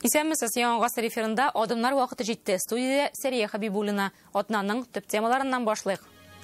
Исәнмесез, яңа гасыр эфирында адымнар вакыты җитте. Студияда Сәрия Хабибуллина. Атнаның төп темаларыннан башлыйк.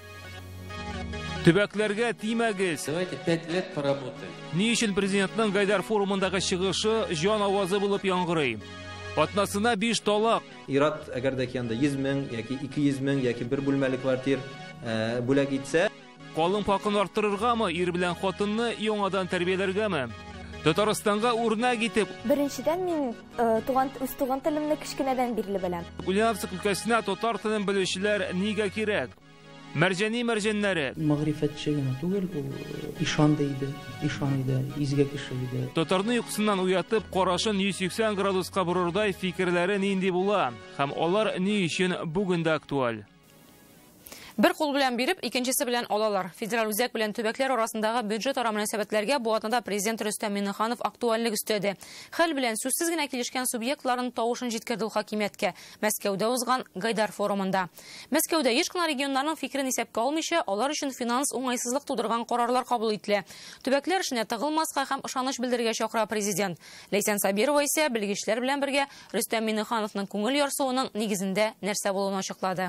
Төбәкләргә тимәгез. Давайте 5 лет поработаем. Ни өчен президентның Гайдар форумындагы чыгышы җан авазы булып яңгырый? Атнасына 5 талак. Ират әгәр дә киянда 100 мең яки 200 мең яки бер бүлмәле квартир бүләк итсә, Калын пакын арттырыргамы, ир белән хатынны яңадан тәрбияләргәме? Татарстанга үрнәк итеп, Беренчедән мин үз туган телемне кичкенәдән бирле беләм. Ульяновск өлкәсенә татар телен белүчеләр нигә кирәк? Мәрҗәннәре. Мәгърифәтче генә түгел, ул ишан иде, изге кеше иде. Татарны йокысыннан уятып, карашын 180 градуска борырдай фикерләре нинди була? Һәм алар ни өчен бүген дә актуаль? Бер кул белән биреп, икенчесе белән алалар. Федераль үзәк белән төбәкләр арасындагы бюджет ара мөнәсәбәтләргә бу атнада президент Рөстәм Миңнеханов актуальлек өстәде. Хәл белән сүзсез генә килешкән субъектларын тавышын җиткерде ул хакимияткә Мәскәүдә узган Гайдар форумында. Мәскәүдә еш кына регионнарның фикерен исәпкә алмыйча, алар өчен финанс уңайсызлык тудырган карарлар кабул ителә. Төбәкләр эшенә тыгылмаска һәм ышаныч белдерергә чакыра президент. Ләйсән Сабирова исә белгечләр белән бергә Рөстәм Миңнехановның күңел ярсуының нигезендә нәрсә булуын ачыклады.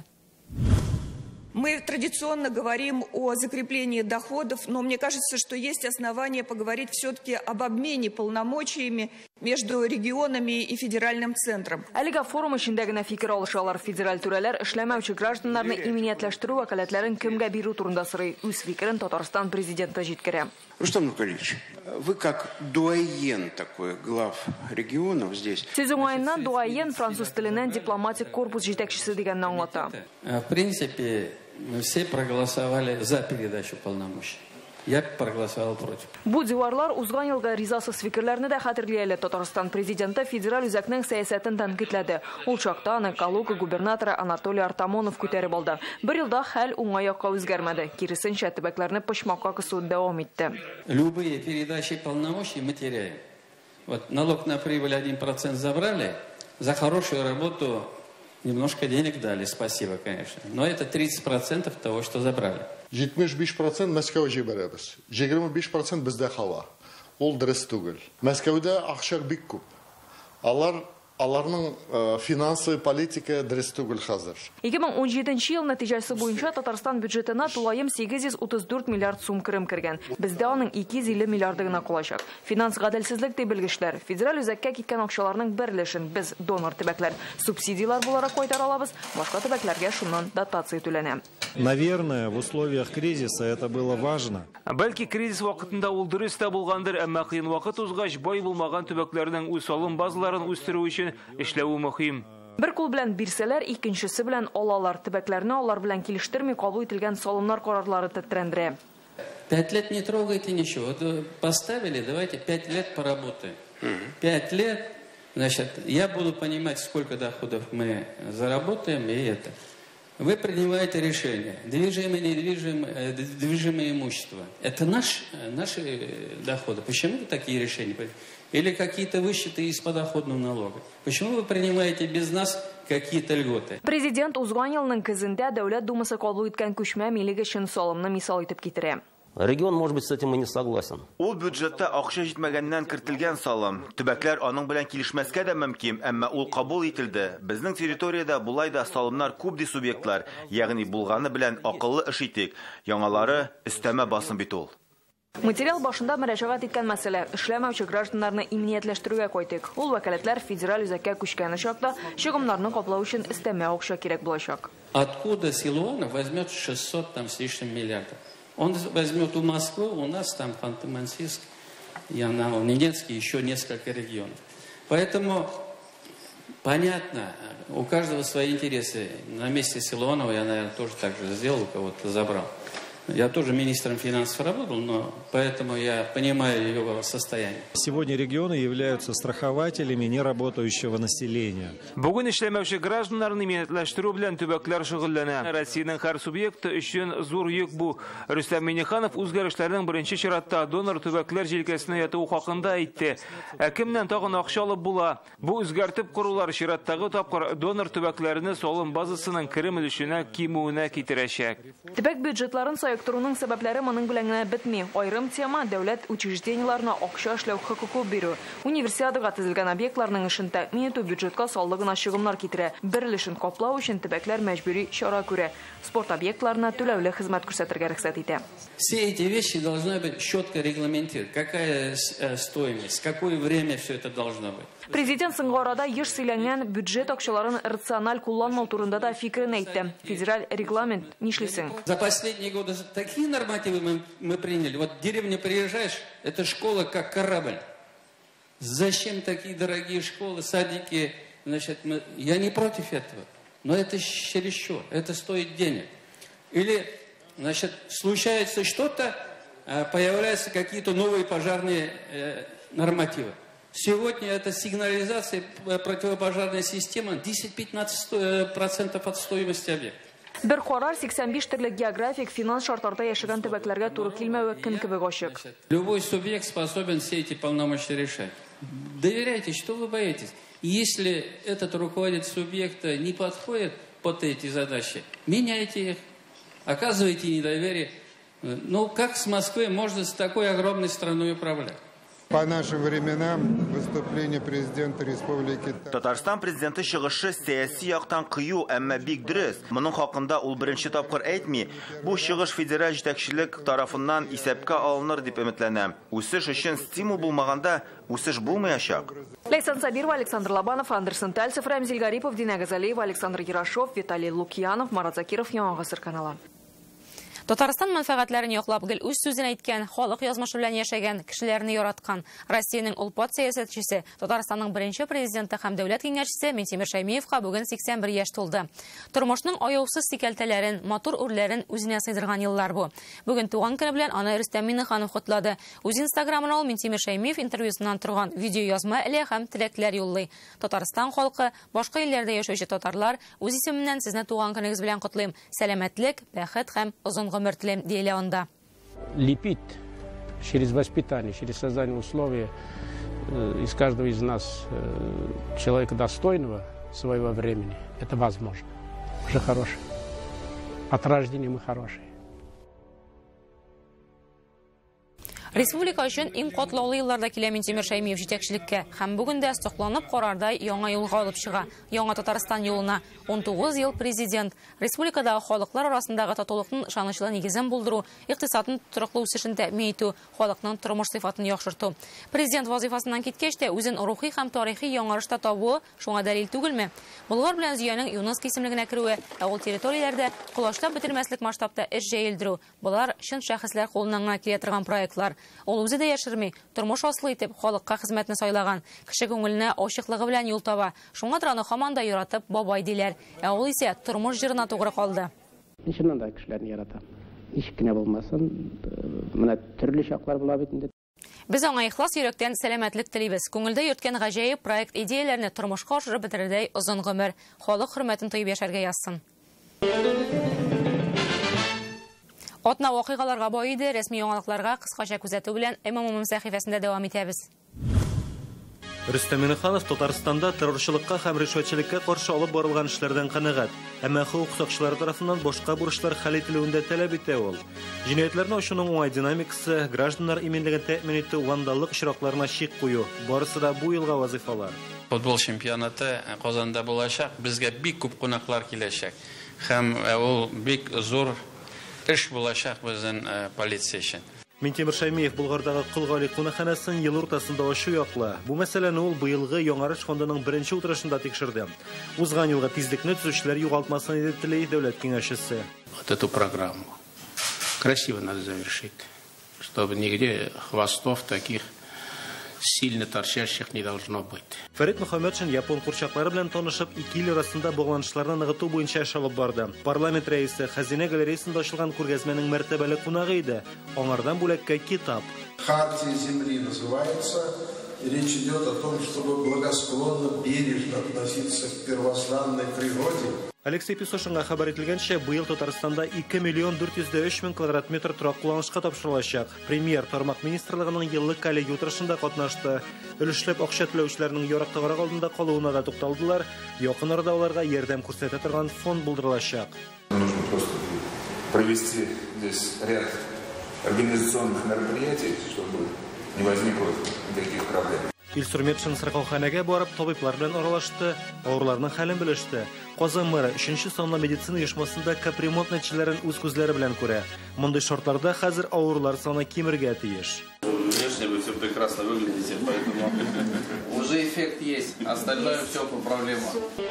Мы традиционно говорим о закреплении доходов, но мне кажется, что есть основания поговорить все-таки об обмене полномочиями между регионами и федеральным центром. Әлегә форум эчендә генә фикер алышалар. Федераль түрәләр эшләмәүче гражданнарны иминиятләштерү вәкаләтләрен кемгә бирү турында сорый. Үз фикерен Татарстан президенты җиткерә. Рустам Нургалиевич, вы как дуаен такой глав регионов здесь. Сез уңайыннан дуаен француз теленнән дипломатик корпус җитәкчесе дигәнне аңлата. В принципе, мы все проголосовали за передачу полномочий. Я проголосовал против. Бу диварлар узган елга ризасыз фикерләрне дә хәтерли әле. Татарстан президенты федераль үзәкнең сәясәтен тәнкыйтьләде. Ул чакта аны Калуга губернаторы Анатолий Артамонов күтәреп алды. Бер елда хәл уңай якка үзгәрмәде. Киресенчә төбәкләрне почмакка кысу дәвам итте. Любые передачи полномочий мы теряем. Вот налог на прибыль 1% забрали, за хорошую работу немножко денег дали, спасибо, конечно. Но это 30% того, что забрали. 75% Мәскәү җибәрәбез. 25% бездә кала. Ул дөрес түгел. Мәскәүдә акча бик күп. Аларның финансы политика дөрес түгел хәзер. 2017 ел нәтиҗәсе буенча Татарстан бюджетына тулаем 834 миллиард сум керем кергән. Бездә аның 250 миллиарды гына калачак. Финанс гаделсезлек дип белгечләр. Федераль үзәккә киткән акчаларның берлешен без донор төбәкләр субсидиялар буларак кайтара алабыз. Башка төбәкләргә шуннан дотация түләнә. Наверное, в условиях кризиса это было важно. Бәлки кризис вакытында ул дөрес тә булгандыр, әмма кыен вакыт узгач бай булмаган төбәкләрнең үз салым базаларын үстерү өчен эшләү мөһим. Бер кул белән бирсәләр, икенчесе белән алалар. Төбәкләрне алар белән килештерми кабул ителгән салымнар карарлары тетрәндерә. 5 лет не трогайте ничего. Вот поставили, давайте 5 лет поработаем. 5 лет, значит, я буду понимать, сколько доходов мы заработаем, и это. Вы принимаете решение. Движимое, недвижимое, движимое имущество. Это наши доходы. Почему вы такие решения? Или какие-то высчеты из подоходного налога? Почему вы принимаете без нас какие-то льготы? Президент узган елның көзендә Дәүләт Думасы кабул иткән күчмә милек өчен салымны мисал итеп китерә. Регион, может быть, с этим и не согласен. Ул бюджетта акча җитмәгәннән кертелгән салым. Төбәкләр аның белән килешмәскә дә мөмкин, әмма ул кабул ителде. Безнең территориядә булай да салымнар күп ди субъектлар, ягъни булганы белән акыллы эш итик. Яңалары өстәмә басым бит ул. Материал башында мөрәҗәгать иткән мәсьәлә эшләмәүче гражданнарны иминиятләштерүгә кайтык. Ул вәкаләтләр федераль үзәккә күчкән чакта чыгымнарны каплау өчен өстәмә акча кирәк булачак. Откуда Силуанов возьмет 600 там с лишним миллиардов? Он возьмет у Москвы, у нас там Ханты-Мансийск, Янаул-Ненецкий, еще несколько регионов. Поэтому понятно, у каждого свои интересы. На месте Силуанова я, наверное, тоже так же сделал, у кого-то забрал. Я тоже министром финансов работал, но поэтому я понимаю его состояние. Сегодня регионы являются страхователями неработающего населения. Бүген эшләмәүче гражданнарны иминиятләштерү белән төбәкләр шөгыльләнә. Россиянең һәр субъекты өчен зур йөк бу. Рөстәм Миңнеханов үзгәрешләрнең беренче чиратта донор төбәкләр җилкәсенә яту хакында әйтте. Кемнән тагын акча алып була? Бу үзгәртеп корулар чираттагы тапкыр донор төбәкләрне салым базасының керем өлешенә кимүенә китерәчәк. Төбәк бюджетларын проекторының сәбәпләре моның белән генә бетми. Айрым тема дәүләт учреждениеларына акча эшләү хокукы бирү. Универсиадага төзелгән объектларның эшен тәэмин итү бюджетка саллыгына чыгымнар китерә. Берлешен каплау өчен төбәкләр мәҗбүри чара күрә. Спорт объектларына түләүле хезмәт күрсәтергә рөхсәт итә. Все эти вещи должны быть четко регламентированы. Какая стоимость, какое время все это должно быть. Президент Сыңгорада еш сөйләнгән бюджет акчаларын рациональ кулланмау турында да фикерен әйтте. Федераль регламент нишлисең? За последние годы такие нормативы мы приняли. Вот в деревню приезжаешь, это школа как корабль. Зачем такие дорогие школы, садики? Значит, я не против этого, но это чересчур, это стоит денег. Или, значит, случается что-то, появляются какие-то новые пожарные нормативы. Сегодня это сигнализация, противопожарная система 10-15% от стоимости объекта. Бер карар 85 төрле географик финанс шартларда яшәгән төбәкләргә туры килмәве көн кебек ачык. Любой субъект способен все эти полномочия решать. Доверяйте, что вы боитесь. Если этот руководитель субъекта не подходит под эти задачи, меняйте их, оказывайте недоверие. Ну, как с Москвой можно с такой огромной страной управлять? По нашим временам выступление президента республики... Татарстан президенты чыгышы сәяси яктан кыю, әмма бик дөрес. Моның хакында ул беренче тапкыр әйтми, бу чыгыш федераль җитәкчелек тарафыннан исәпкә алыныр дип өметләнәм. Үсеш өчен стимул булмаганда үсеш булмаячак. Лейсан Сабиров, Александр Лобанов, Андерсон Тальцев, Рамзиль Гарипов, Дина Газалиева, Александр Ярашов, Виталий Лукьянов, Марат Закиров, Яңа Гасыр каналы. Татарстан мәнфәгатьләрен яклап гел үз сүзен әйткән, халык язмышы белән яшәгән, кешеләрне яраткан Россиянең улпат сәясәтчесе, Татарстанның беренче президенты һәм дәүләт киңәшчесе Минтимер Шәймиевка бүген 81 яшь тулды. Тормышның аяусыз сикәлтәләрен, матур үрләрен үзенә сыйдырган еллар бу. Бүген туган көне белән аны Рөстәм Миңнеханов котлады. Үз Инстаграмына ул Минтимер Шәймиев интервьюсыннан торган видео язма эле һәм теләкләр юллый. Татарстан халкы, башка илләрдә яшәүче татарлар, үз исеменнән сезне туган көнегез белән котлыйм. Сәламәтлек, бәхет һәм озын гомер телим диелә анда. Лепить через воспитание, через создание условий из каждого из нас человека достойного своего времени, это возможно. Уже хороший. От рождения мы хорошие. Республика өчен иң катлаулы елларда килә Минтимер Шәймиев җитәкчелеккә һәм бүген дә сокланып карардай яңа юлга алып чыга. Яңа Татарстан юлына 19 ел президент республикадагы халыклар арасындагы татулыкның ышанычлы нигезен булдыру, икътисадның тотрыклы үсешен тәэмин итү, халыкның тормыш сыйфатын яхшырту. Президент вазифасыннан киткәч тә үзен рухи һәм тарихи яңарышта табуы шуңа дәлил түгелме? Болгар белән Зөянең ЮНЕСКО исемлегенә керүе, ә ул территорияләрдә кулачлап бетермәслек масштабта эш җәелдерү. Булар чын шәхесләр кулыннан гына килә торган проектлар. Ул үзе дә яшерми, тормыш аслы итеп халыкка хезмәтне сайлаган, кеше күңеленә ачыклыгы белән юл таба. Шуңа аны һаман да яратып бабай диләр. Ә ул исә тормыш җырына тугры калды. Ничектән да кешеләрне ярата. Ничек кенә булмасын, менә төрле чаклар була бит инде. Без аңа ихлас йөрәктән сәламәтлек телибез. Күңелдә йөрткән гаҗәеп проект идеяләрне тормышка ашырып бетерердәй озын гомер, халык хөрмәтен тоеп яшәргә язсын. Атна вакыйгаларга бай иде, рәсми яңалыкларга кыскача күзәтү белән МММ сәхифәсендә дәвам итәбез. Рөстәм Миңнеханов Татарстанда террорчылыкка һәм ришвәтчелеккә каршы алып барылган эшләрдән канәгать, әмма хукук сакчылары тарафыннан башка бурычлар хәл ителүен дә таләп итә ул. Җинаятьләрне ачуның уңай динамикасы, гражданнар иминлеген тәэмин итү, вандаллык очракларына чик кую, барысы да бу елга вазифалар. Футбол чемпионаты Казанда булачак, безгә бик күп кунаклар киләчәк. Һәм ул бик зур эш булачак безнең полиция өчен. Минтимер Шәймиев Болгардагы Кылгали кунакханәсен ел уртасында ачу яклы. Бу мәсьәләне ул быелгы Яңарыш фондының беренче утырышында тикшерде. Узган елга тизлекне төзүчеләр югалтмасын дип теләй дәүләт киңәшчесе. Вот эту программу красиво надо завершить, чтобы нигде хвостов таких сильно торчащих не должно быть. Фәрит Мөхәммәтшин япон курчаклары белән танышып, 2 ил арасында багланышларны ныгыту буенча эш алып барды. Парламент рәисе Хәзинә галереясында ачылган күргәзмәнең мәртәбәле кунагы иде. Аңардан бүләккә китап. Хартия земли называется. Речь идет о том, чтобы благосклонно, бережно относиться к первозданной природе. Алексей Песошинга хәбәр ителгәнчә, быел Татарстанда 2,403,000 квадрат метр торак кулланышка тапшырылачак. Премьер тармак министрлыгының еллык коллегия утырышында катнашты. Өлешләп акча түләүчеләрнең ярактагырак алдында калуына да тукталдылар. Якын арада аларга ярдәм күрсәтә торган фонд булдырылачак. Нужно просто провести здесь ряд организационных мероприятий, чтобы не возникло никаких проблем. Илсурметшин сыркауханәгә барып табиблар белән аралашты, авырларның хәлен белеште. Казан мэры 3-нче санлы медицина оешмасында капремонт нәтиҗәләрен үз күзләре белән күрә. Мондый шартларда хәзер авырлар саны кимергә тиеш. Внешне вы все прекрасно выглядите, поэтому уже эффект есть. Остальное все по проблемам.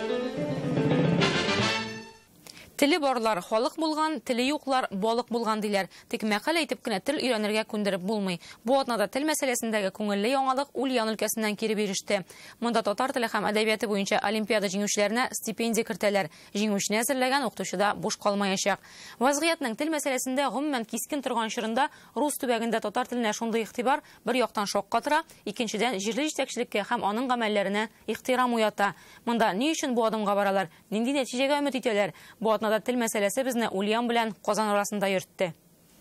Теле барлар халык булган, теле юклар балык булган диләр. Тик мәкаль әйтеп кенә тел өйрәнергә күндереп булмый. Бу атнада тел мәсьәләсендәге күңелле яңалык Ульян өлкәсеннән кире биреште. Монда татар теле һәм әдәбияты буенча олимпиада җиңүчеләренә стипендия кертәләр. Җиңүчене әзерләгән укытучыда буш калмаячак. Вазгыятның тел мәсьәләсендә гомумән кискен торган чорында рус төбәгендә татар теленә шундый игътибар бер яктан шокка тора, икенчедән җирле җитәкчелеккә һәм аның гамәлләренә ихтирам уята. Монда ни өчен бу адымга баралар? Нинди нәтиҗәгә өмет итәләр? Бу атнада тел мәсьәләсе безне Ульян белән Казан арасында йөртте.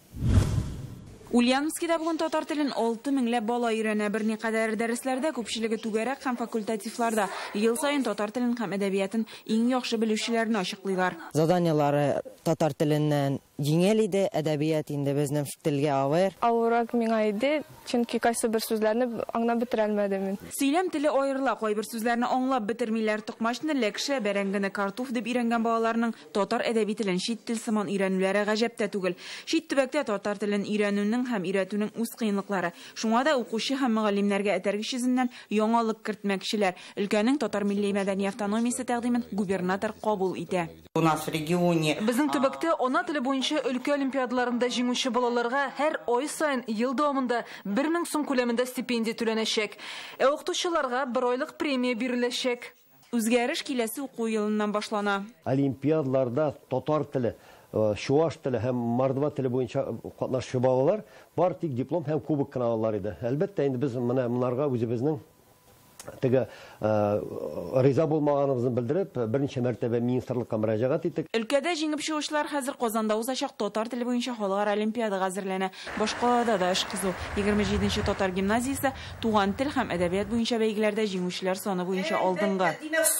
Ульяновскида бүген татар телен 6 меңләп бала өйрәнә. Берникадәр дәресләрдә, күпчелеге түгәрәк һәм факультативларда ел саен татар телен һәм әдәбиятын иң яхшы белүчеләрне ачыклыйлар. Заданиялары татар теленнән җиңел иде, әдәбият инде безнең телгә авыр. Авыррак миңа иде, чөнки кайсы бер сүзләрне аңлап бетерә алмадым. Сөйләм теле аерыла, кайбер сүзләрне аңлап бетермиләр. Тукмашны, ләкшә, бәрәңгене, картуф дип өйрәнгән балаларның татар әдәби телен чит тел сыман өйрәнүләре гаҗәп тә түгел. Чит төбәктә татар телен өйрәнүнең һәм өйрәтүнең үз кыенлыклары. Шуңа да укучы һәм мөгаллимнәргә этәргеч йөзеннән яңалык кертмәкчеләр. Өлкәнең татар милли мәдәни автономиясе тәкъдимен губернатор кабул итә. У нас в регионе Безнең төбәктә ана теле буенча өлкә олимпиадаларында җиңүче балаларга һәр ай саен ел дәвамында 1000 сум күләмендә стипендия түләнәчәк. Укытучыларга 1 айлык премия биреләчәк. Үзгәреш киләсе уку елыннан башлана. Олимпиадаларда татар теле, чуаш теле һәм мордва теле буенча катнашучы балалар бар, тик диплом һәм кубок кына алалар иде. Әлбәттә, инде без монарга үзебезнең теге риза булмаганыбызны белдереп, берничә мәртәбә министрлыкка мөрәҗәгать иттек. Өлкәдә җиңеп чыгучылар хәзер Казанда узачак татар теле буенча халыкара олимпиадага әзерләнә. Башкалада да эш кызу. 27нче татар гимназиясе туган тел һәм әдәбият буенча бәйгеләрдә җиңүчеләр саны буенча алдынгы.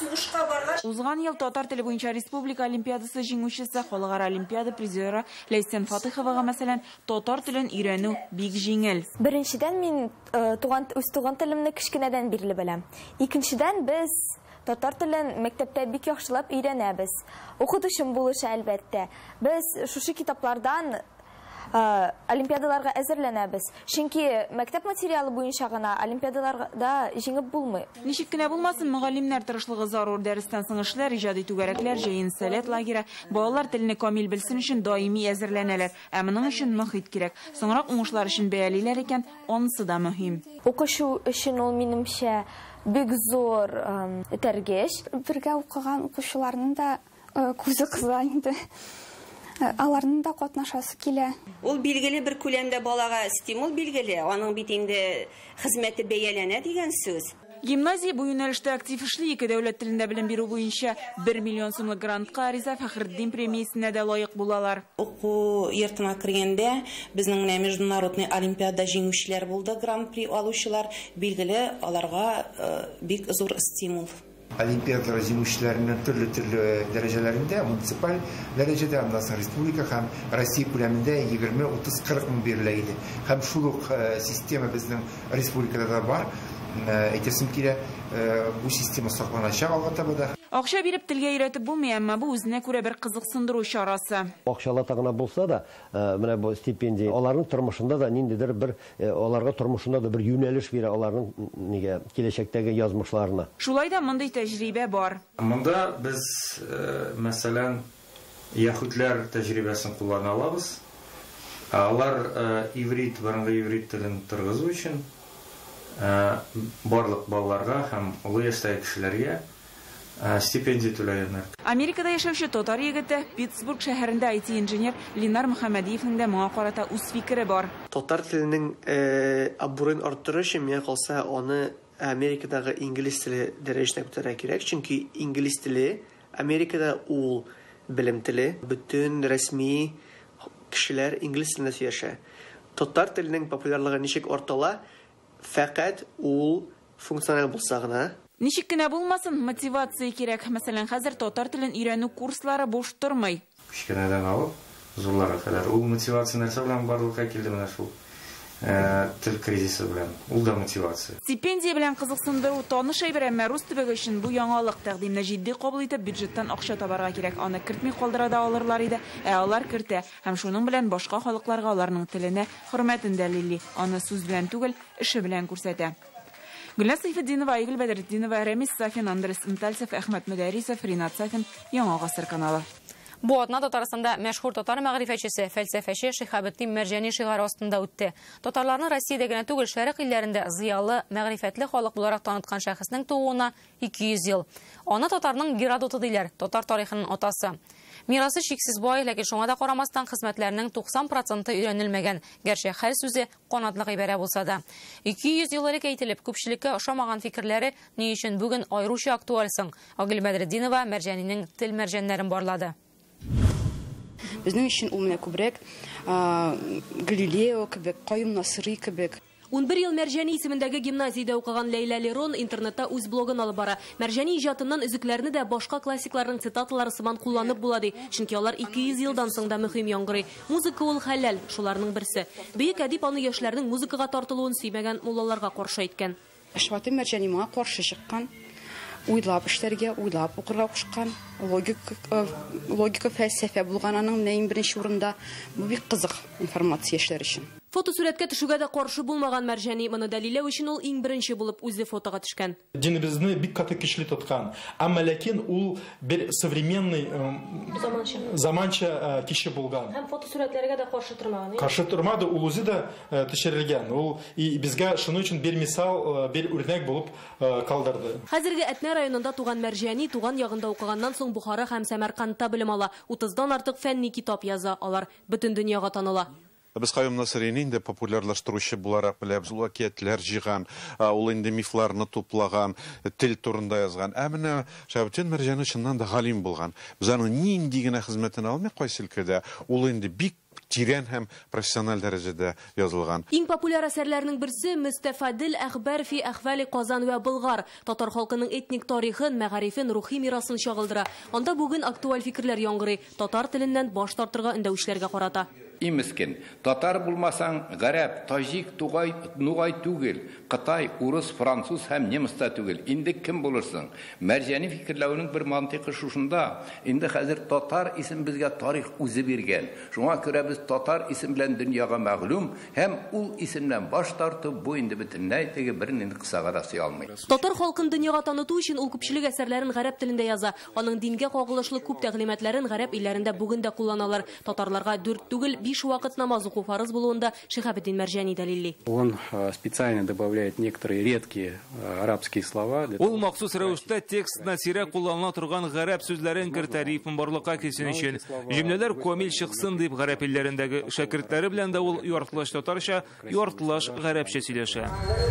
Узган ел татар теле буенча республика олимпиадасы җиңүчесе, халыкара олимпиада призеры Ләйсән Фатыйховага мәсәлән, татар телен өйрәнү бик җиңел. Беренчедән мин үз туган телемне кичкенәдән бирле беләм. Икенчедән без татар телен мәктәптә бик яхшылап өйрәнәбез. Укытучым булышы әлбәттә. Без шушы китаплардан олимпиадаларга әзерләнәбез. Чөнки мәктәп материалы буенча гына олимпиадаларда җиңеп булмый. Ничек кенә булмасын, мөгаллимнәр тырышлыгы зарур. Дәрестән соң эшләр, иҗади түгәрәкләр, җәен сәләт лагере, балалар телене камил белсен өчен даими әзерләнәләр. Ә моның өчен мөхит кирәк. Соңрак уңышлар өчен бәялиләр икән, анысы да мөһим. Укышу өчен ул минемчә бик зур этәргеч. Бергә укыган укучыларның да күзе кыза инде. Аларның да катнашасы килә. Ул билгеле бер күләмдә балага стимул билгеле, аның бит инде хезмәте бәяләнә дигән сүз. Гимназия бу юнәлештә актив эшли, ике дәүләт телендә белем бирү буенча 1 миллион сумлык грантка Риза Фәхретдин премиясенә дә лаек булалар. Уку йортына кергәндә безнең менә международный олимпиада җиңүчеләр булды, гран-при алучылар, билгеле аларга бик зур стимул. Олимпиада җиңүчеләренең төрле дәрәҗәләрендә, муниципаль дәрәҗәдә, аннан соң республика һәм Россия күләмендә 20-30-40 мең бирелә иде. Һәм шул ук система безнең республикада да бар. Әйтәсем килә, бу система сакланачак алга таба да. Акча биреп телгә өйрәтеп булмый, әмма бу үзенә күрә бер кызыксындыру чарасы. Акчалата гына булса да, менә бу стипендия аларның тормышында да ниндидер бер аларга тормышында да бер юнәлеш бирә, аларның нигә киләчәктәге язмышларына. Шулай да мондый тәҗрибә бар. Монда без мәсәлән яһүдләр тәҗрибәсен куллана алабыз. Алар иврит, борынгы иврит телен тыргызу өчен барлык балаларга һәм олы яшьтәге кешеләргә стипендия түләгәннәр. Америкада яшәүче татар егете Питтсбург шәһәрендә IT-инженер Ленар Мөхәммәдиевнең дә моңа карата үз фикере бар. Татар теленең абурын арттырышы миңа калса, аны Америкадагы инглиз теле дәрәҗәсенә күтәрә кирәк, чөнки инглиз теле Америкада ул белем теле, бөтен рәсми кешеләр инглиз телендә сөйләшә. Татар теленең популярлыгы ничек артыла? Фәкать ул функциональ булса гына. Ничек кенә булмасын, мотивация кирәк. Мәсәлән, хәзер татар телен өйрәнү курслары буш тормый. Кичкенәдән алып, зурларга кадәр. Ул мотивация нәрсә белән барлыкка килде менә шул тел кризисы белән. Ул да мотивация. Стипендия белән кызыксындыру таныш әйбер, әмма рус төбәге өчен бу яңалык тәкъдимне җитди кабул итеп, бюджеттан акча табарга кирәк. Аны кертми калдыра да алырлар иде, алар кертә. Һәм шуның белән башка халыкларга аларның теленә хөрмәтен дәлилли. Аны сүз белән түгел, эше белән күрсәтә. Гөлназ Сайфетдинова, Айгөл Бәдретдинова, Рамис Сафин, Андрес Мтальцев, Әхмәт Мөдәрисов, Ринат Сафин, Яңа гасыр каналы. Бу атна Татарстанда мәшһүр татар мәгърифәтчесе, фәлсәфәче Шиһабетдин Мәрҗани шигары астында үтте. Татарларны Россиядә генә түгел, шәрык илләрендә зыялы, мәгърифәтле халык буларак таныткан шәхеснең тууына 200 ел. Аны татарның Геродоты диләр, татар тарихының атасы. Мирасы шиксез бай, ләкин шуңа да карамастан хезмәтләренең 90% өйрәнелмәгән. Гәрчә хәл сүзе канатлы гыйбарә булса да. 200 ел элек әйтелеп, күпчелеккә ошамаган фикерләре ни өчен бүген аеруча актуаль соң? Агыл Бәдретдинова Мәрҗанинең тел мәрҗәннәрен барлады. Безнең өчен ул менә күбрәк Галилео кебек, Каюм Насыйри кебек. 11 ел Мәрҗани исемендәге гимназиядә укыган Лейла Лерон интернетта үз блогын алып бара. Мәрҗани иҗатыннан өзекләрне дә башка классикларның цитаталары сыман кулланып була ди. Чөнки алар 200 елдан соң да мөһим яңгырый. Музыка ул хәләл, шуларның берсе. Бөек әдип аны яшьләрнең музыкага тартылуын сөймәгән муллаларга каршы әйткән. Ашваты Мәрҗани моңа каршы чыккан. Уйлап эшләргә, уйлап укырга кушкан, логика фәлсәфә булган аның нәйм беренче урында. Бу бик кызык информация яшьләр өчен. Фотосурәткә төшүгә дә каршы булмаган Мәрҗани моны дәлилләү өчен ул иң беренче булып үзе фотога төшкән. Динебезне бик каты көчле тоткан. Әмма ләкин ул бер современный заманча кеше булган. Һәм фотосурәтләргә дә каршы тормаган. Каршы тормады, ул үзе дә төшерелгән. Ул безгә шуның өчен бер мисал, бер үрнәк булып калдырды. Хәзерге Әтнә районында туган Мәрҗани туган ягында укыганнан соң Бухара һәм Сәмәркандта белем ала. 30дан артык фәнни китап яза. Алар бөтен дөньяга таныла. Без Каюм Насыйрине инде популярлаштыручы буларак беләбез, ул әкиятләр җыйган, ул инде мифларны туплаган, тел турында язган. Ә менә Шиһабетдин Мәрҗани чыннан да галим булган. Без аны нинди генә хезмәтен алмый кайсы өлкәдә, ул инде бик тирән һәм профессиональ дәрәҗәдә язылган. Иң популяр әсәрләрнең берсе Мустафадил әхбар фи әхвали Казан ва Болгар. Татар халкының этник тарихын, мәгарифен, рухи мирасын чагылдыра. Анда бүген актуаль фикерләр яңгырый. Татар теленнән баш тартырга өндәүчләргә карата. Имескен. Татар булмасаң, гарәп, таҗик, тугай, нугай түгел, Кытай, урыс, француз һәм немецта түгел. Инде кем булырсың? Мәрҗани фикерләүнең бер мантыйкы шушында. Инде хәзер татар исем безгә тарих үзе биргән. Шуңа күрә без татар исем белән дөньяга мәгълүм һәм ул исемнән баш тартып бу инде бөтенләй теге бернинди кысага да сый алмый. Татар халкын дөньяга таныту өчен ул күпчелек әсәрләрен гарәп телендә яза. Аның дингә кагылышлы күп тәгълиматларын гарәп илләрендә бүген дә кулланалар. Татарларга 4 түгел 5 вакыт намаз уку фарыз булуында Шиһабетдин Мәрҗани дәлилли. Он специально добавляет некоторые редкие арабские слова. Ул махсус рәвештә текстна сирәк кулланыла торган гарәп сүзләрен кертәрифен барлыкка килсен өчен. Җөмләләр камил чыксын дип гарәп илләрендәге шәкертләре белән дә ул яртылаш татарча, яртылаш гарәпчә сөйләшә.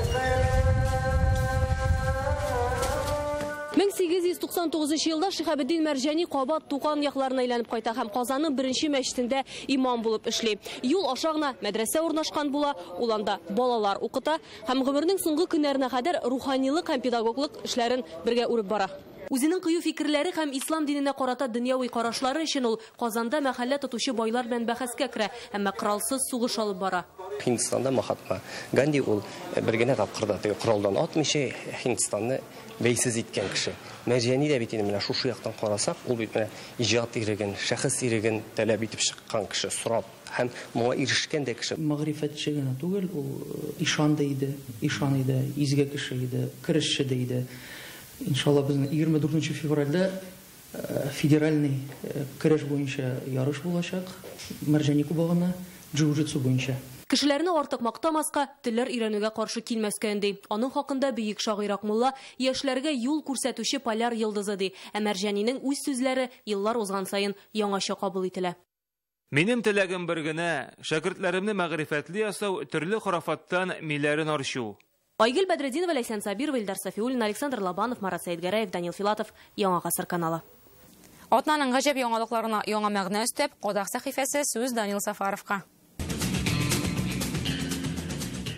1899 елда Шиһабетдин Мәрҗани кабат туган якларына әйләнеп кайта һәм Казанның беренче мәчетендә имам булып эшли. Юл аша гына мәдрәсә урнашкан була, ул анда балалар укыта һәм гомернең соңгы көннәренә кадәр руханилык һәм педагоглык эшләрен бергә үреп бара. Үзенең кыю фикерләре һәм ислам диненә карата дөньяви карашлары өчен ул Казанда мәхәллә тотучы байлар белән бәхәскә керә, әмма коралсыз сугыш алып бара. Һиндстанда Махатма Ганди ул бер генә тапкырда коралдан атмыйча Һиндстанны бәйсез иткән кеше. Мәрҗани дә бит инде менә шушы яктан карасак, ул бит менә иҗат иреген, шәхес иреген таләп итеп чыккан кеше, сорап һәм моңа ирешкән дә кеше. Мәгърифәтче генә түгел, ул ишан иде, изге кеше иде, керешче иде. Иншалла безнең 24 февральдә федеральный көрәш буенча ярыш булачак. Мәрҗани кубогына джиу-джитсу буенча. Кешеләрне артык мактамаска, телләр өйрәнүгә каршы килмәскә инде. Аның хакында бөек шагыйрь Акмулла яшьләргә юл күрсәтүче поляр йолдызы ди. Ә Мәрҗанинең үз сүзләре еллар узган саен яңача кабул ителә. Минем теләгем бер генә, шәкертләремне мәгърифәтле ясау, төрле харафаттан миләрен арчу. Айгөл Бәдретдинова, Ләйсән Сабирова, Илдар Сафиуллин, Александр Лобанов, Марат Сәйдгәрәев, Данил Филатов, Яңа гасыр каналы. Атнаның гаҗәп яңалыкларына яңа мәгънә өстәп, Кодак сәхифәсе сүз Данил Сафаровка.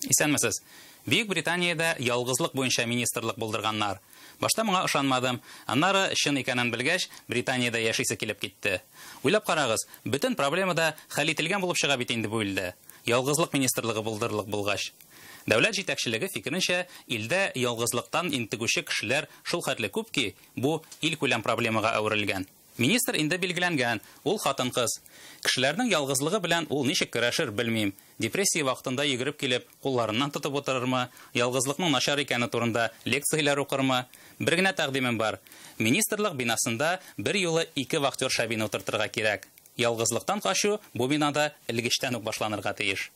Исәнмесез. Бөек Британияда ялгызлык буенча министрлык булдырганнар. Башта моңа ышанмадым. Аннары чын икәнен белгәч, Британияда яшисе килеп китте. Уйлап карагыз, бөтен проблема да хәл ителгән булып чыга бит инде бу илдә. Ялгызлык министрлыгы булдырылык булгач. Дәүләт җитәкчелеге фикеренчә, илдә ялгызлыктан интегүче кешеләр шул хәтле күп ки, бу ил күләм проблемага әверелгән. Министр инде билгеләнгән, ул хатын-кыз. Кешеләрнең ялгызлыгы белән ул ничек көрәшер белмим. Депрессия вакытында йөгереп килеп, кулларыннан тотып утырырмы, ялгызлыкның начар икәне турында лекцияләр укырмы? Бер генә тәкъдимем бар. Министрлык бинасында бер юлы 2 вахтер шабин утыртырга кирәк. Ялгызлыктан качу бу бинада элгечтән үк башланырга тиеш.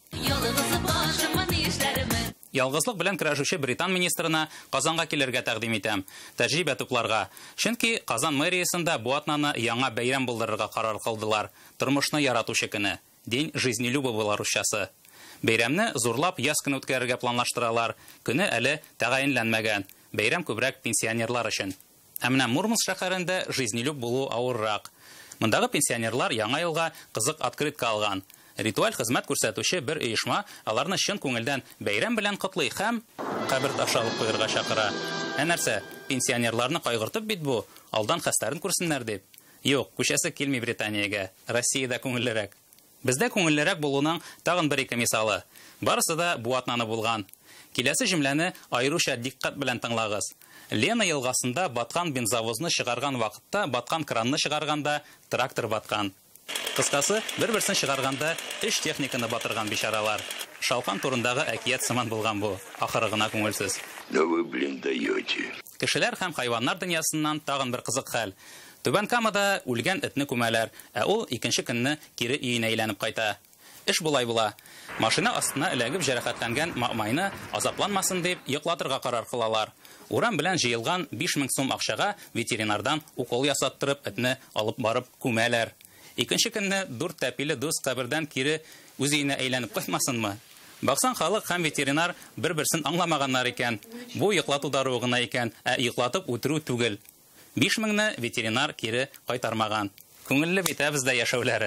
Ялгызлык белән көрәшүче Британ министрына Казанга килергә тәкъдим итәм. Тәҗрибә тупларга. Чөнки Казан мэриясендә бу атнаны яңа бәйрәм булдырырга карар кылдылар. Тормышны яратучы көне. День жизнелюбивого русчасы. Бәйрәмне зурлап яз көне үткәрергә планлаштыралар. Көне әле тәгаенләнмәгән. Бәйрәм күбрәк пенсионерлар өчен. Ә менә Мурманск шәһәрендә жизнелюб булу авыррак. Мондагы пенсионерлар яңа елга кызык открытка алган. Ритуаль хезмәт күрсәтүче бер оешма аларны чын күңелдән бәйрәм белән котлый һәм кабер ташы алып куярга чакыра. Ә нәрсә, пенсионерларны кайгыртып бит бу, алдан хәстәрен күрсеннәр дип. Юк, күчәсе килми Британиягә. Россиядә күңеллерәк. Бездә күңеллерәк булуның тагын бер ике мисалы. Барысы да бу атнаны булган. Киләсе җөмләне аеруча диккать белән тыңлагыз. Лена елгасында баткан бензовозны чыгарган вакытта баткан кранны чыгарганда трактор баткан. Кыскасы, бер-берсен чыгарганда эш техниканы батырган бичаралар. Шалкан турындагы әкият сыман булган бу. Ахыры гына күңелсез. Да вы, блин, даете. Кешеләр һәм хайваннар дөньясыннан тагын бер кызык хәл. Түбән Камада үлгән этне күмәләр, ә ул икенче көнне кире өенә әйләнеп кайта. Эш булай була. Машина астына эләгеп җәрәхәтләнгән Макмайны азапланмасын дип йоклатырга карар кылалар. Урам белән җыелган 5000 сум акчага ветеринардан укол ясаттырып этне алып барып күмәләр. Икенче көнне 4 тәпиле дус кабердән кире үз өенә әйләнеп кайтмасынмы? Баксан халык һәм ветеринар бер-берсен аңламаганнар икән. Бу йоклату даруы гына икән, ә йоклатып үтерү түгел. 5000-не ветеринар кире кайтармаган. Күңелле бит бездә яшәүләре.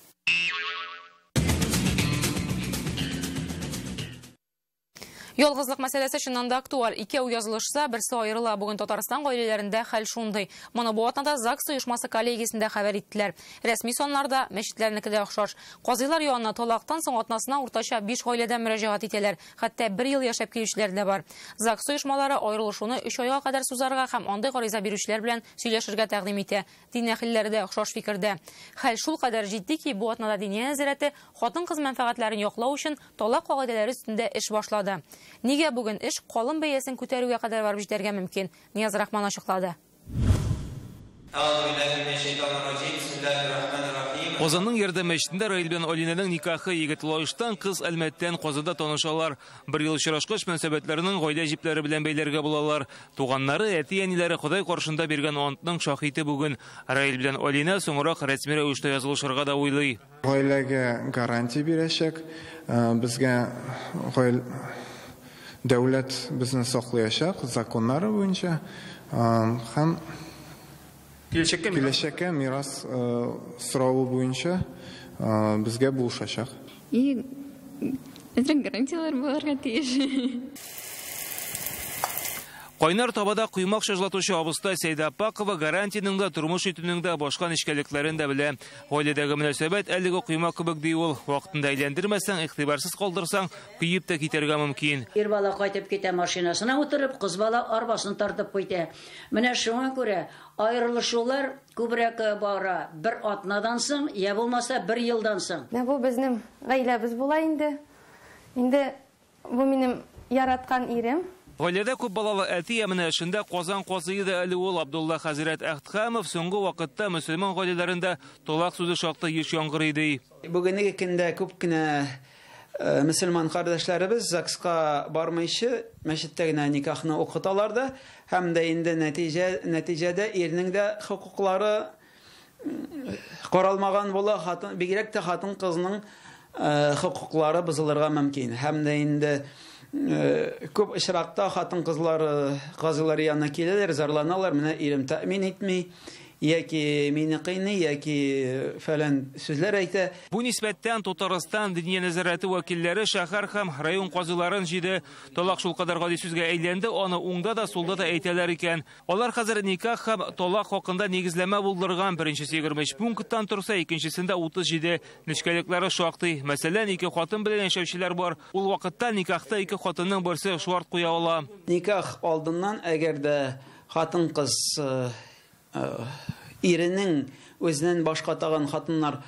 Ялгызлык мәсьәләсе чыннан да актуаль. Икәү язылышса, берсе аерыла. Бүген Татарстан гаиләләрендә хәл шундый. Моны бу атнада ЗАГС оешмасы коллегиясендә хәбәр иттеләр. Рәсми саннарда мәчетләрнеке дә охшаш. Казыйлар янына талактан соң атнасына уртача 5 гаиләдән мөрәҗәгать итәләр. Хәтта 1 ел яшәп килүчеләр дә бар. ЗАГС оешмалары аерылышуны 3 айга кадәр сузарга һәм андый гариза бирүчеләр белән сөйләшергә тәкъдим итә. Дин әһелләре дә охшаш фикердә. Хәл шул кадәр җитди ки, бу атнада дини нәзарәте хатын-кыз мәнфәгатьләрен яклау өчен талак кагыйдәләре өстендә эш башлады. Нигә бүген эш калын бәясен күтәрүгә кадәр барып җитәргә мөмкин? Нияз Рахман ачыклады. Казанның Ярдәм мәчетендә Раил белән Алинәнең никахы егет лаештан, кыз Әлмәттән Казанда танышалар. Бер ел очрашкач мөнәсәбәтләренең гаилә җипләре белән бәйләргә булалар. Туганнары, әти-әниләре Ходай каршында биргән антның шаһиты бүген. Раил белән Алинә соңрак рәсми рәвештә язылышырга да уйлый. Гаиләгә гарантия бирәчәк, безгә дәүләт безне саклаячак законнары буенча һәм киләчәккә мирас сорауы буенча безгә булышачак. И безнең гарантиялар булырга тиеш. Кайнар табада куймак шыжлатучы абыстай Сәйдә Апакова гарантияның да тормыш итүнең дә башка нечкәлекләрен дә белә. Гаиләдәге мөнәсәбәт әлеге куймак кебек ди ул. Вакытында әйләндермәсәң, игътибарсыз калдырсаң, куеп та китәргә мөмкин. Ир бала кайтып китә машинасына утырып, кыз бала арбасын тартып куйды. Менә шуңа күрә аерылышулар күбрәк бара. Бер атнадан соң, я булмаса 1 елдан соң. Бу безнең гаиләбез була инде. Инде бу минем яраткан ирем. Гаиләдә күп балалы әти менә эшендә Казан казые да әле ул Абдулла хәзрәт Әхтхамов соңгы вакытта мөселман гаиләләрендә талак сүзе шактый еш яңгырый ди. Бүгенге көндә күп кенә мөселман кардәшләребез ЗАГСка бармыйчы мәчеттә генә никахны укыталар да, һәм дә инде нәтиҗәдә ирнең дә хукуклары каралмаган була, бигрәк тә хатын-кызның хукуклары бозылырга мөмкин. Һәм дә инде күп очракта хатын-кызлар казылар янына киләләр, зарланалар, менә ирем тәэмин итми, яки мине кыйный, яки фәлән сүзләр әйтә. Бу нисбәттән Татарстан дини нәзарәте вәкилләре шәһәр һәм район казыларын җиде. Талак шул кадәр гади сүзгә әйләнде, аны уңда да, сулда да әйтәләр икән. Алар хәзер никах һәм талак хакында нигезләмә булдырган. Беренчесе 23 пункттан торса, икенчесендә 37 нечкәлекләре шактый. Мәсәлән, ике хатын белән яшәүчеләр бар. Ул вакытта никахта ике хатынның берсе шарт куя ала. Никах алдыннан әгәр дә хатын-кыз иренең үзеннән башка тагын хатыннар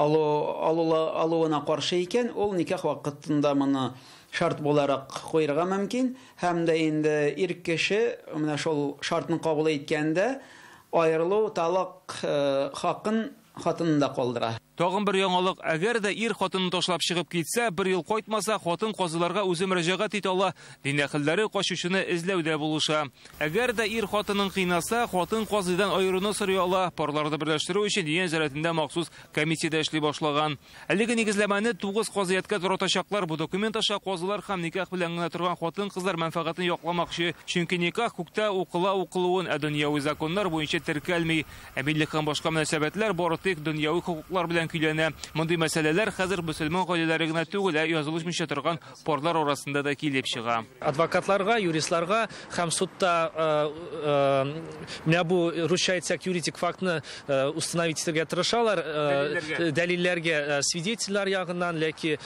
алуына каршы икән, ул никах вакытында моны шарт буларак куярга мөмкин. Һәм дә инде ир кеше менә шул шартны кабул иткәндә аерылу талак хакын хатынында калдыра. Тагын бер яңалык, әгәр дә ир хатынын ташлап чыгып китсә, бер ел кайтмаса, хатын казыларга үзе мөрәҗәгать итә ала, дин әһелләре качучыны эзләүдә булыша. Әгәр дә ир хатынын кыйнаса, хатын казыйдан аеруны сорый ала. Парларны берләштерү өчен дин зәрәтендә махсус комиссия эшли башлаган. Әлеге нигезләмәне 9 казыятка торатачаклар. Бу документ аша казылар һәм никах белән генә торган хатын-кызлар мәнфәгатен якламакчы. Чөнки никах күктә укылуын дөньяви законнар буенча теркәлми. Әминлек һәм башка мөнәсәбәтләр бары тик дөньяви хукуклар белән көйләнә. Мондый мәсьәләләр хәзер мөселман гаиләләре генә түгел, язылышмыйча торган парлар арасында да килеп чыга. Адвокатларга, юристларга һәм судта менә бу русча әйтсәк юридик фактны установить итәргә тырышалар, дәлилләргә свидетельләр ягыннан, ләкин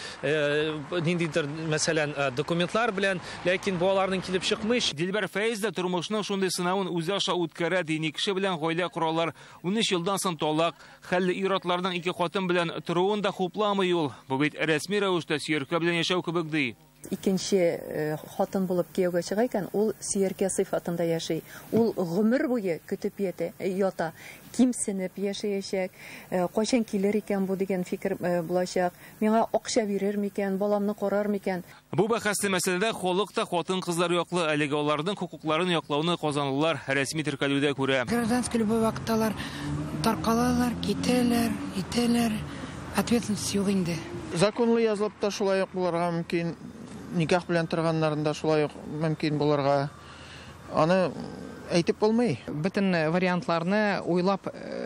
ниндидер мәсәлән документлар белән, ләкин бу аларның килеп чыкмыш. Дилбәр Фәиз дә тормышның шундый сынавын үзе аша үткәрә, дини кеше белән гаилә коралар. 13 елдан соң талак, хәлле ир-атларның ике хатын белән торуын да хупламый ул. Бу бит рәсми рәвештә сөеркә белән яшәү кебек ди. Икенче хатын булып кияүгә чыга икән, ул сөеркә сыйфатында яши. Ул гомер буе көтеп ята, кимсенеп яшәячәк. Кайчан килер икән бу дигән фикер булачак. Миңа акча бирер микән, баламны карар микән? Бу бәхәсле мәсьәләдә халык та хатын-кызлар яклы, әлегә аларның хукукларын яклауны казанлылар рәсми теркәлүдә күрә. Гражданский любой вакытталар таркалалар, китәләр, ответственность юк инде. Законлы язылып та шулай ук булырга мөмкин, никах белән торганнарында шулай ук мөмкин булырга. Аны әйтеп булмый. Бөтен вариантларны уйлап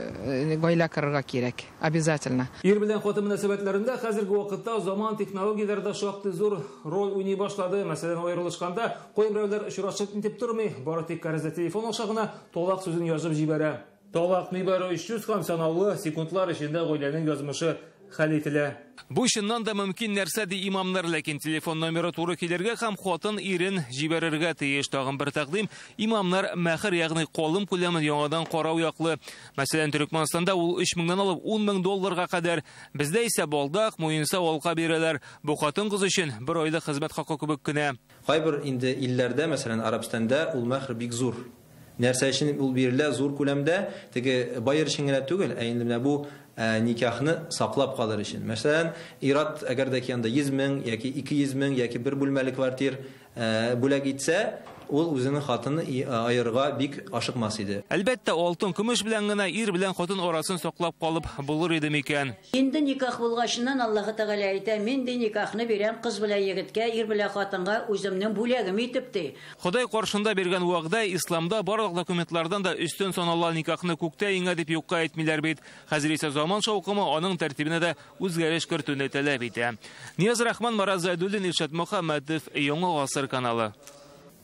гаилә корырга кирәк, обязательно. Ир белән хатын мөнәсәбәтләрендә хәзерге вакытта заман технологияләре шактый зур роль уйный башлады. Мәсәлән, аерылышканда кайберәүләр очрашып итеп тормый, бары тик кәрәзә телефон аша гына талак сүзен язып җибәрә. Талак нибары 300 һәм санаулы секундлар эчендә гаиләнең язмышы хәл ителә. Бу чыннан да мөмкин нәрсә ди имамнар, ләкин телефон номеры туры килергә һәм хатын ирен җибәрергә тиеш. Тагын бер тәкъдим, имамнар мәхер, ягъни калым күләмен яңадан карау яклы. Мәсәлән, Төрекмәнстанда ул 3000 алып 10 000 долларга кадәр. Бездә исә балдак, муенса алка бирәләр. Бу хатын-кыз өчен бер айлык хезмәт хакы кебек кенә. Кайбер инде илләрдә, мәсәлән, Арабстанда ул мәхер бик зур. Нәрсә өчен ул бирелә зур күләмдә, теге байыр өчен генә түгел, ә инде менә бу никахны саклап калыр өчен. Мәсәлән, ират әгәр дә киянда 100 000 яки 200 000 яки бер бүлмәле квартир бүләк итсә, ул үзенең хатыны аерга бик ашыкмас иде. Әлбәттә, алтын, көмеш белән генә ир белән хатын арасын саклап калып булыр иде микән. Инде никах булгачыннан Аллаһ Тәгалә әйтә, мин дә никахны бирәм кыз белән егеткә, ир белән хатынга үземнең бүләгем итеп ди. Ходай каршында биргән вәгъдә исламда барлык документлардан да өстен санала, никахны күктә иңә дип юкка әйтмиләр бит. Хәзер исә заман шаукымы аның тәртибенә дә үзгәреш кертүне таләп итә. Нияз Рахман, Марат Зайдуллин, Илшат Мөхәммәдов, Яңа гасыр каналы.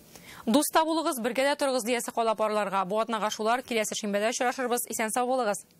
Дуста булыгыз, бергәдә торыгыз диясе кала парларга. Бу атнага шулар, киләсе шимбәдә очрашырбыз. Исән сау булыгыз.